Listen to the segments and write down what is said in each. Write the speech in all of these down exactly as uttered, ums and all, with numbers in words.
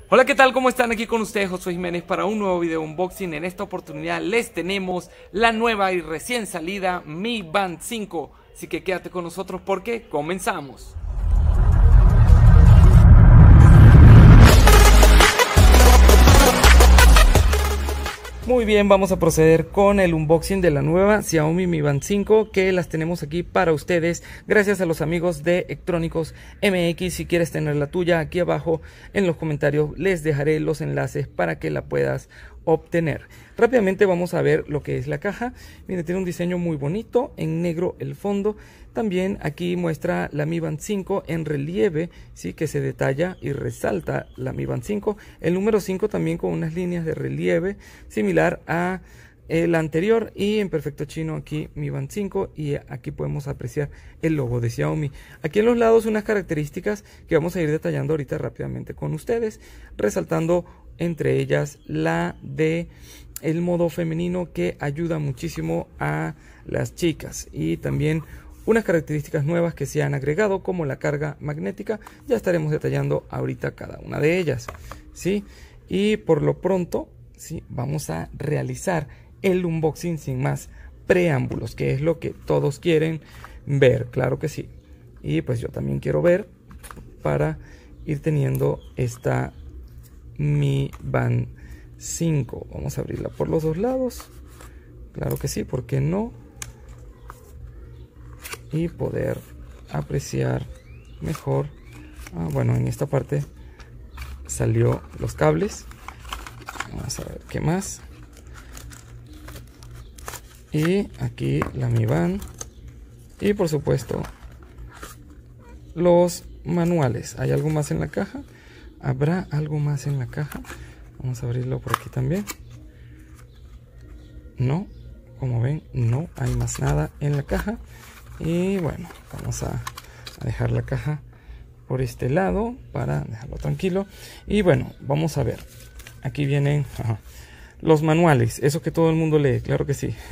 Hola, ¿qué tal? ¿Cómo están? Aquí con ustedes Josué Jiménez para un nuevo video unboxing. En esta oportunidad les tenemos la nueva y recién salida Mi Band cinco. Así que quédate con nosotros porque comenzamos. Muy bien, vamos a proceder con el unboxing de la nueva Xiaomi Mi Band cinco, que las tenemos aquí para ustedes gracias a los amigos de Electrónicos M X. Si quieres tener la tuya, aquí abajo en los comentarios les dejaré los enlaces para que la puedas obtener. Rápidamente vamos a ver lo que es la caja. Mire, tiene un diseño muy bonito, en negro el fondo. También aquí muestra la Mi Band cinco en relieve, sí, que se detalla y resalta la Mi Band cinco. El número cinco también con unas líneas de relieve similar a el anterior, y en perfecto chino aquí Mi Band cinco, y aquí podemos apreciar el logo de Xiaomi. Aquí en los lados unas características que vamos a ir detallando ahorita rápidamente con ustedes, resaltando entre ellas la de el modo femenino, que ayuda muchísimo a las chicas, y también unas características nuevas que se han agregado como la carga magnética. Ya estaremos detallando ahorita cada una de ellas, ¿sí? Y por lo pronto, sí, vamos a realizar el unboxing sin más preámbulos, que es lo que todos quieren ver, claro que sí. Y pues yo también quiero ver para ir teniendo esta Mi Band cinco. Vamos a abrirla por los dos lados, claro que sí, ¿por qué no? Y poder apreciar mejor. Ah, bueno, en esta parte salió los cables. Vamos a ver qué más. Y aquí la Mi Band. Y por supuesto los manuales. ¿Hay algo más en la caja? ¿Habrá algo más en la caja? Vamos a abrirlo por aquí también. No, como ven, no hay más nada en la caja. Y bueno, vamos a, a dejar la caja por este lado para dejarlo tranquilo. Y bueno, vamos a ver. Aquí vienen ajá, los manuales, eso que todo el mundo lee, claro que sí.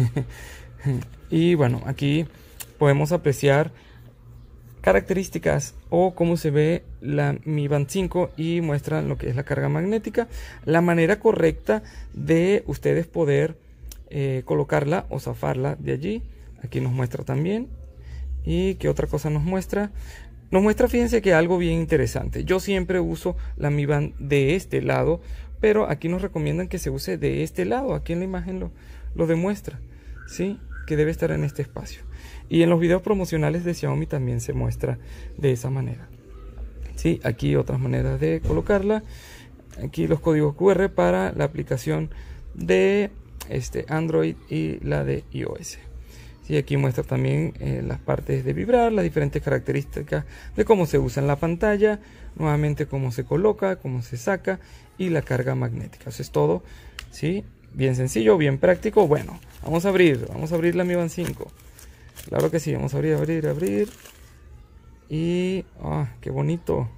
Y bueno, aquí podemos apreciar características o cómo se ve la Mi Band cinco, y muestran lo que es la carga magnética, la manera correcta de ustedes poder eh, colocarla o zafarla de allí. Aquí nos muestra también. ¿Y qué otra cosa nos muestra? Nos muestra, fíjense, que algo bien interesante. Yo siempre uso la Mi Band de este lado, pero aquí nos recomiendan que se use de este lado. Aquí en la imagen lo, lo demuestra, ¿sí? Que debe estar en este espacio. Y en los videos promocionales de Xiaomi también se muestra de esa manera, ¿sí? Aquí otras maneras de colocarla. Aquí los códigos Q R para la aplicación de este Android y la de iOS. Y aquí muestra también eh, las partes de vibrar, las diferentes características de cómo se usa en la pantalla, nuevamente cómo se coloca, cómo se saca, y la carga magnética. Eso es todo, ¿sí? Bien sencillo, bien práctico. Bueno, vamos a abrir, vamos a abrir la Mi Band cinco. Claro que sí, vamos a abrir, abrir, abrir. Y, ah, qué bonito.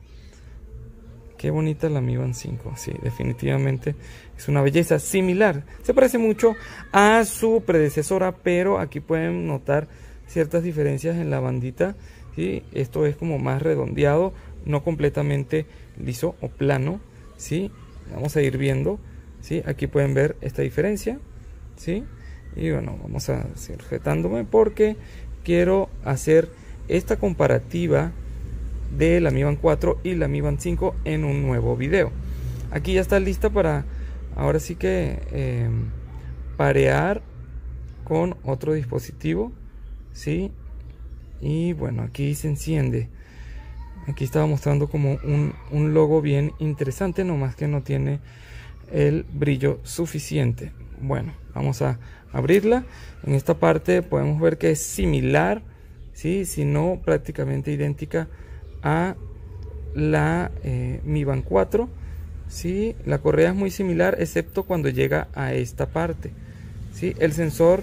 Qué bonita la Mi Band cinco, sí, definitivamente es una belleza similar. Se parece mucho a su predecesora, pero aquí pueden notar ciertas diferencias en la bandita, ¿sí? Esto es como más redondeado, no completamente liso o plano, ¿sí? Vamos a ir viendo, ¿sí? Aquí pueden ver esta diferencia, ¿sí? Y bueno, vamos a seguir sujetándome porque quiero hacer esta comparativa de la Mi Band cuatro y la Mi Band cinco en un nuevo video. Aquí ya está lista para ahora sí que eh, parear con otro dispositivo, ¿sí? Y bueno, aquí se enciende. Aquí estaba mostrando como un, un logo bien interesante, nomás que no tiene el brillo suficiente. Bueno, vamos a abrirla. En esta parte podemos ver que es similar, ¿sí? Si no prácticamente idéntica a la eh, Mi Band cuatro, ¿sí? La correa es muy similar excepto cuando llega a esta parte, ¿sí? El sensor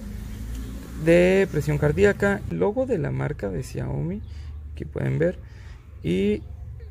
de presión cardíaca, el logo de la marca de Xiaomi, aquí pueden ver, y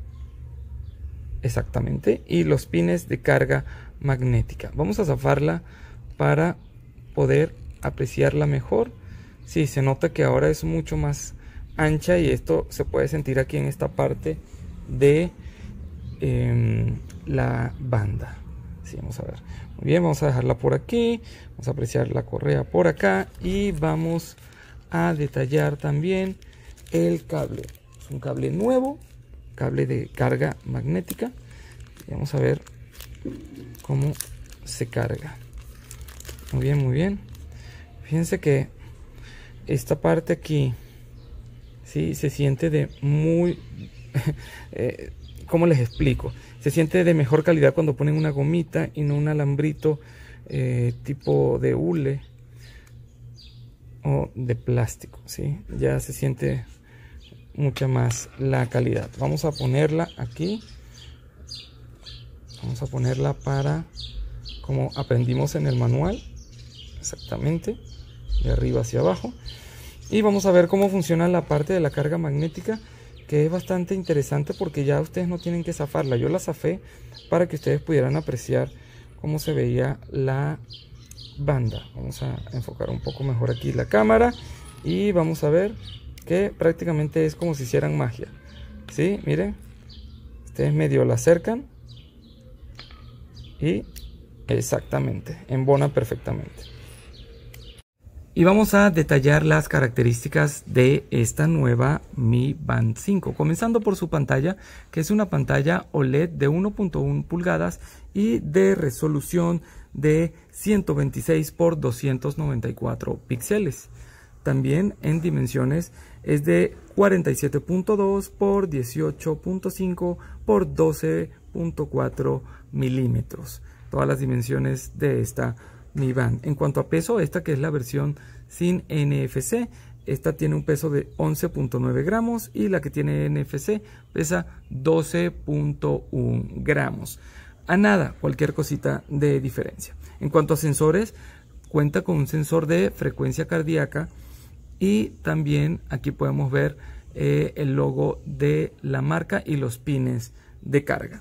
exactamente, y los pines de carga magnética. Vamos a zafarla para poder apreciarla mejor. Sí, se nota que ahora es mucho más ancha, y esto se puede sentir aquí en esta parte de eh, la banda. Sí, vamos a ver. Muy bien, vamos a dejarla por aquí. Vamos a apreciar la correa por acá. Y vamos a detallar también el cable. Es un cable nuevo, cable de carga magnética. Y vamos a ver cómo se carga. Muy bien, muy bien. Fíjense que esta parte aquí, sí, se siente de muy... eh, ¿cómo les explico? Se siente de mejor calidad cuando ponen una gomita y no un alambrito eh, tipo de hule o de plástico, ¿sí? Ya se siente mucha más la calidad. Vamos a ponerla aquí. Vamos a ponerla para, como aprendimos en el manual, exactamente, de arriba hacia abajo. Y vamos a ver cómo funciona la parte de la carga magnética, que es bastante interesante porque ya ustedes no tienen que zafarla. Yo la zafé para que ustedes pudieran apreciar cómo se veía la banda. Vamos a enfocar un poco mejor aquí la cámara y vamos a ver que prácticamente es como si hicieran magia. ¿Sí? Miren, ustedes medio la acercan y exactamente, embona perfectamente. Y vamos a detallar las características de esta nueva Mi Band cinco, comenzando por su pantalla, que es una pantalla O L E D de uno punto uno pulgadas y de resolución de ciento veintiséis por doscientos noventa y cuatro píxeles. También en dimensiones es de cuarenta y siete punto dos por dieciocho punto cinco por doce punto cuatro milímetros. Todas las dimensiones de esta Mi Band. En cuanto a peso, esta que es la versión sin N F C, esta tiene un peso de once punto nueve gramos y la que tiene N F C pesa doce punto uno gramos. A nada, cualquier cosita de diferencia. En cuanto a sensores, cuenta con un sensor de frecuencia cardíaca y también aquí podemos ver eh, el logo de la marca y los pines de carga.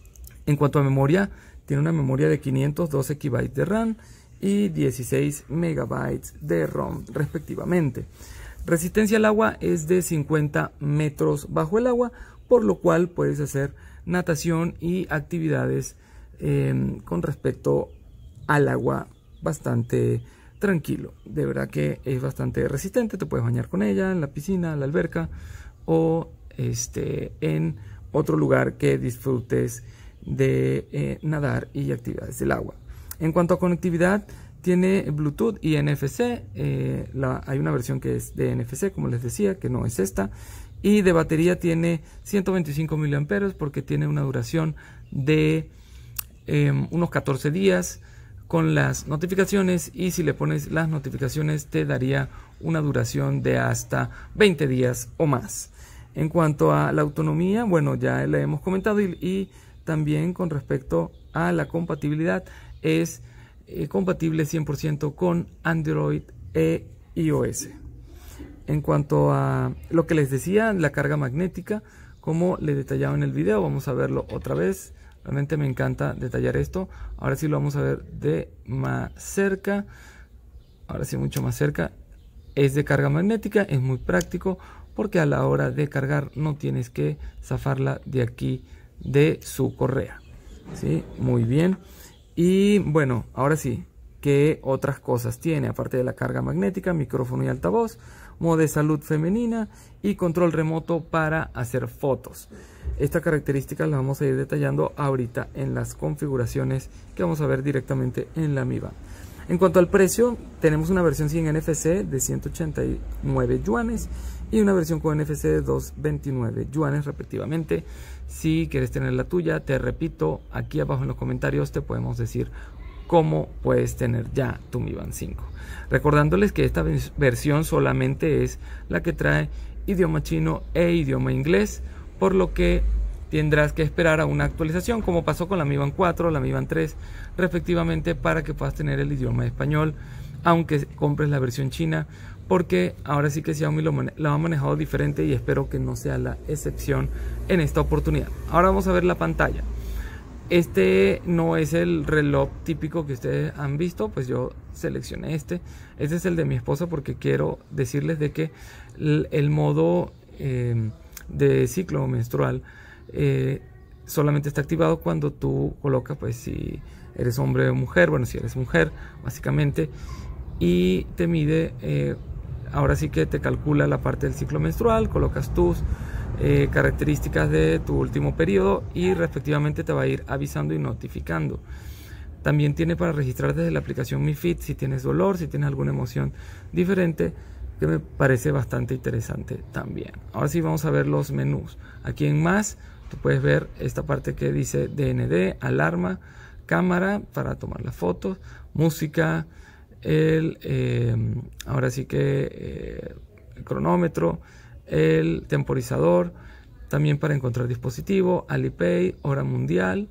En cuanto a memoria, tiene una memoria de quinientos doce kilobytes de RAM y dieciséis megabytes de ROM respectivamente. Resistencia al agua es de cincuenta metros bajo el agua, por lo cual puedes hacer natación y actividades eh, con respecto al agua bastante tranquilo. De verdad que es bastante resistente, te puedes bañar con ella en la piscina, en la alberca o este, en otro lugar que disfrutes de eh, nadar y actividades del agua. En cuanto a conectividad, tiene Bluetooth y N F C. Eh, la, hay una versión que es de N F C, como les decía, que no es esta. Y de batería tiene ciento veinticinco miliamperios porque tiene una duración de eh, unos catorce días con las notificaciones. Y si le pones las notificaciones te daría una duración de hasta veinte días o más. En cuanto a la autonomía, bueno, ya la hemos comentado y, y también con respecto a la compatibilidad es eh, compatible cien por ciento con Android e iOS. En cuanto a lo que les decía, la carga magnética, como les detallaba en el video, vamos a verlo otra vez. Realmente me encanta detallar esto. Ahora sí lo vamos a ver de más cerca. Ahora sí mucho más cerca. Es de carga magnética, es muy práctico porque a la hora de cargar no tienes que zafarla de aquí de su correa. ¿Sí? Muy bien. Y bueno, ahora sí, ¿qué otras cosas tiene? Aparte de la carga magnética, micrófono y altavoz, modo de salud femenina y control remoto para hacer fotos. Estas características las vamos a ir detallando ahorita en las configuraciones que vamos a ver directamente en la Mi Band. En cuanto al precio, tenemos una versión sin N F C de ciento ochenta y nueve yuanes y una versión con N F C de doscientos veintinueve yuanes respectivamente. Si quieres tener la tuya, te repito, aquí abajo en los comentarios te podemos decir cómo puedes tener ya tu Mi Band cinco. Recordándoles que esta versión solamente es la que trae idioma chino e idioma inglés, por lo que tendrás que esperar a una actualización, como pasó con la Mi Band cuatro, la Mi Band tres, respectivamente, para que puedas tener el idioma español, aunque compres la versión china, porque ahora sí que Xiaomi lo, lo ha manejado diferente y espero que no sea la excepción en esta oportunidad. Ahora vamos a ver la pantalla. Este no es el reloj típico que ustedes han visto, pues yo seleccioné este. Este es el de mi esposa porque quiero decirles de que el, el modo eh, de ciclo menstrual Eh, solamente está activado cuando tú colocas, pues si eres hombre o mujer, bueno, si eres mujer, básicamente, y te mide, eh, ahora sí que te calcula la parte del ciclo menstrual, colocas tus eh, características de tu último periodo y respectivamente te va a ir avisando y notificando. También tiene para registrar desde la aplicación Mi Fit si tienes dolor, si tienes alguna emoción diferente, que me parece bastante interesante también. Ahora sí vamos a ver los menús. Aquí en más, tú puedes ver esta parte que dice D N D, alarma, cámara para tomar las fotos, música, el, eh, ahora sí que eh, el cronómetro, el temporizador, también para encontrar dispositivo, Alipay, hora mundial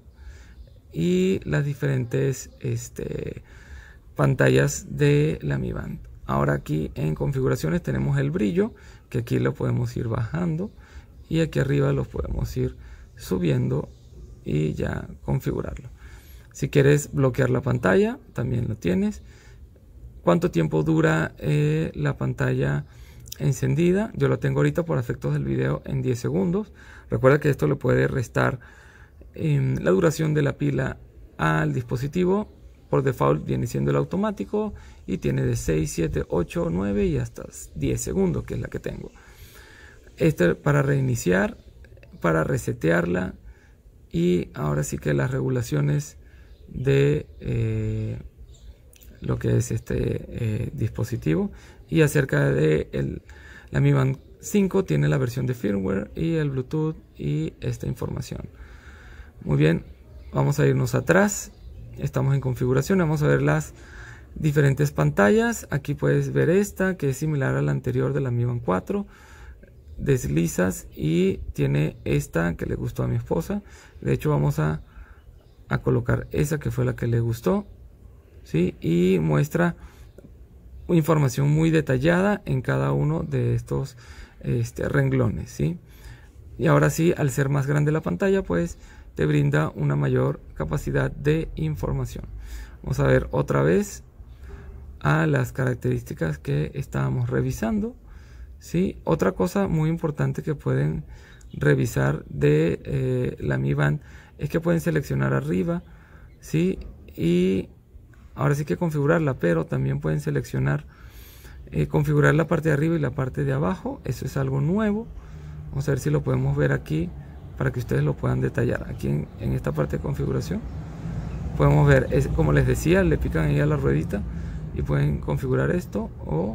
y las diferentes este, pantallas de la Mi Band. Ahora aquí en configuraciones tenemos el brillo, que aquí lo podemos ir bajando y aquí arriba lo podemos ir subiendo y ya configurarlo. Si quieres bloquear la pantalla, también lo tienes. ¿Cuánto tiempo dura eh, la pantalla encendida? Yo lo tengo ahorita por efectos del video en diez segundos. Recuerda que esto le puede restar eh, la duración de la pila al dispositivo. Por default viene siendo el automático y tiene de seis, siete, ocho, nueve y hasta diez segundos, que es la que tengo. Este para reiniciar, para resetearla y ahora sí que las regulaciones de eh, lo que es este eh, dispositivo. Y acerca de el, la Mi Band cinco tiene la versión de firmware y el Bluetooth y esta información. Muy bien, vamos a irnos atrás. Estamos en configuración, vamos a ver las diferentes pantallas. Aquí puedes ver esta que es similar a la anterior de la Mi Band cuatro. Deslizas y tiene esta que le gustó a mi esposa. De hecho vamos a, a colocar esa que fue la que le gustó, ¿sí? Y muestra información muy detallada en cada uno de estos este, renglones, ¿sí? Y ahora sí, al ser más grande la pantalla, pues te brinda una mayor capacidad de información. Vamos a ver otra vez a las características que estábamos revisando, ¿sí? Otra cosa muy importante que pueden revisar de eh, la Mi Band es que pueden seleccionar arriba, ¿sí? Y ahora sí que configurarla, pero también pueden seleccionar eh, configurar la parte de arriba y la parte de abajo. Eso es algo nuevo. Vamos a ver si lo podemos ver aquí para que ustedes lo puedan detallar. Aquí en, en esta parte de configuración podemos ver, es, como les decía, le pican ahí a la ruedita y pueden configurar esto, o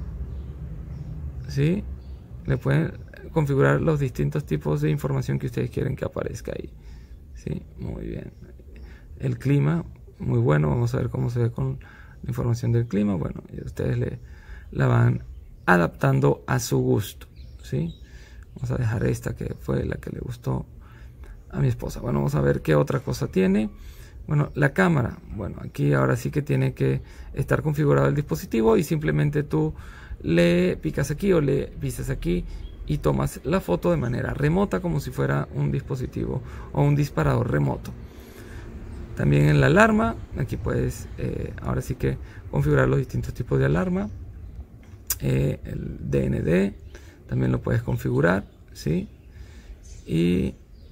¿sí? Le pueden configurar los distintos tipos de información que ustedes quieren que aparezca ahí, ¿sí? Muy bien. El clima, muy bueno. Vamos a ver cómo se ve con la información del clima. Bueno, y ustedes le, la van adaptando a su gusto, ¿sí? Vamos a dejar esta que fue la que le gustó a mi esposa. Bueno, vamos a ver qué otra cosa tiene. Bueno, la cámara. Bueno, aquí ahora sí que tiene que estar configurado el dispositivo y simplemente tú le picas aquí o le pisas aquí y tomas la foto de manera remota, como si fuera un dispositivo o un disparador remoto. También en la alarma, aquí puedes eh, ahora sí que configurar los distintos tipos de alarma. Eh, el D N D también lo puedes configurar, ¿sí? Y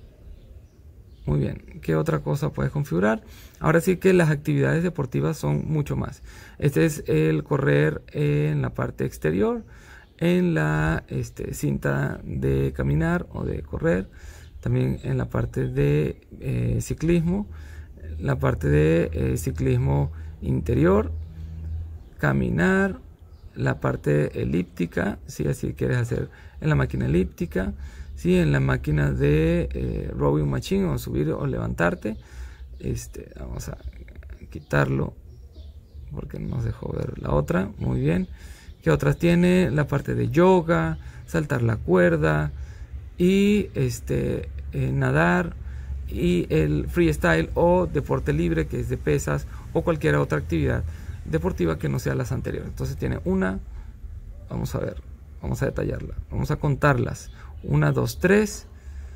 muy bien, ¿qué otra cosa puedes configurar? Ahora sí que las actividades deportivas son mucho más. Este es el correr en la parte exterior, en la este, cinta de caminar o de correr, también en la parte de eh, ciclismo, la parte de eh, ciclismo interior, caminar, la parte elíptica, si así quieres hacer en la máquina elíptica, si en la máquina de eh, rowing machine, o subir o levantarte. Este, vamos a quitarlo porque nos dejó ver la otra. Muy bien. ¿Qué otras tiene? La parte de yoga, saltar la cuerda y este eh, nadar, y el freestyle o deporte libre, que es de pesas o cualquier otra actividad deportiva que no sea las anteriores. Entonces tiene una, vamos a ver, vamos a detallarla, vamos a contarlas: una, dos, tres,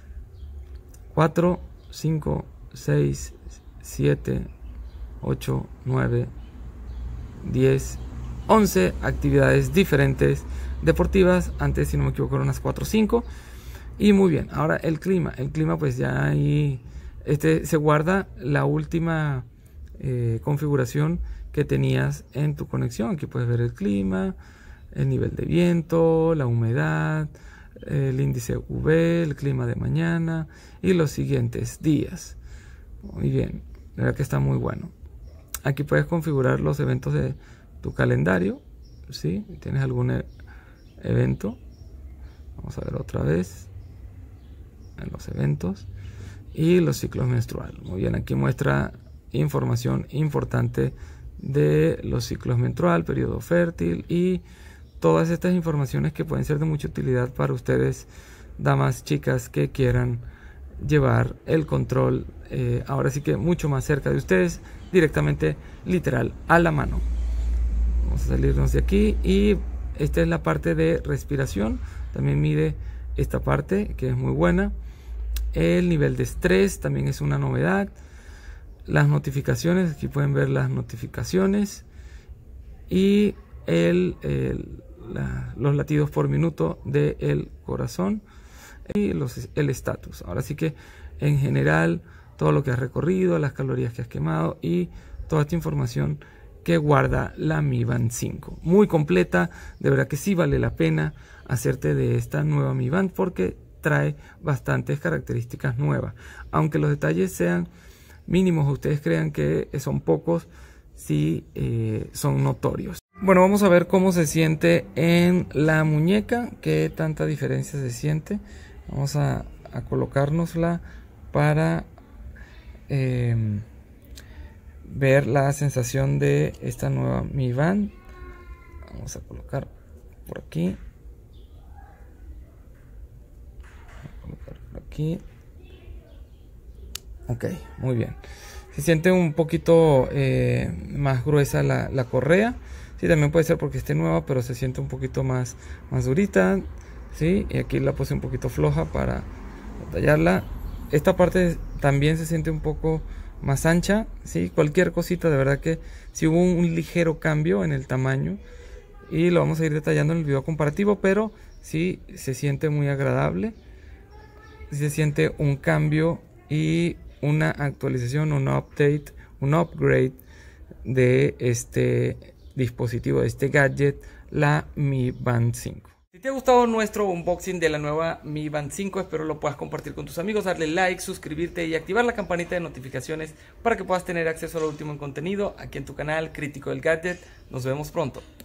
cuatro, cinco, seis, siete, ocho, nueve, diez, once actividades diferentes deportivas. Antes, si no me equivoco, eran unas cuatro o cinco. Y muy bien, ahora el clima. El clima pues ya ahí este, se guarda la última eh, configuración que tenías en tu conexión. Aquí puedes ver el clima, el nivel de viento, la humedad, el índice U V, el clima de mañana y los siguientes días. Muy bien, la verdad que está muy bueno. Aquí puedes configurar los eventos de tu calendario, ¿sí? ¿Tienes algún e evento? Vamos a ver otra vez en los eventos y los ciclos menstruales. Muy bien, aquí muestra información importante de los ciclos menstrual, periodo fértil y todas estas informaciones que pueden ser de mucha utilidad para ustedes, damas, chicas, que quieran llevar el control eh, ahora sí que mucho más cerca de ustedes, directamente, literal, a la mano. Vamos a salirnos de aquí y esta es la parte de respiración. También mide esta parte que es muy buena. El nivel de estrés también es una novedad. Las notificaciones, aquí pueden ver las notificaciones y el, el, la, los latidos por minuto del corazón y los, el estatus. Ahora sí que en general todo lo que has recorrido, las calorías que has quemado y toda esta información que guarda la Mi Band cinco. Muy completa, de verdad que sí vale la pena hacerte de esta nueva Mi Band porque trae bastantes características nuevas. Aunque los detalles sean mínimos, ustedes crean que son pocos, sí eh, son notorios. Bueno, vamos a ver cómo se siente en la muñeca, qué tanta diferencia se siente. Vamos a, a colocárnosla para eh, ver la sensación de esta nueva Mi Band. Vamos a colocar por aquí. Vamos a colocar por aquí. Ok, muy bien. Se siente un poquito eh, más gruesa la, la correa. Sí, también puede ser porque esté nueva, pero se siente un poquito más, más durita. Sí, y aquí la puse un poquito floja para tallarla. Esta parte también se siente un poco más ancha. Sí, cualquier cosita, de verdad que sí hubo un, un ligero cambio en el tamaño. Y lo vamos a ir detallando en el video comparativo, pero sí se siente muy agradable. Sí se siente un cambio y una actualización, un update, un upgrade de este dispositivo, de este gadget, la Mi Band cinco. Si te ha gustado nuestro unboxing de la nueva Mi Band cinco, espero lo puedas compartir con tus amigos, darle like, suscribirte y activar la campanita de notificaciones para que puedas tener acceso a lo último en contenido aquí en tu canal Crítico del Gadget. Nos vemos pronto.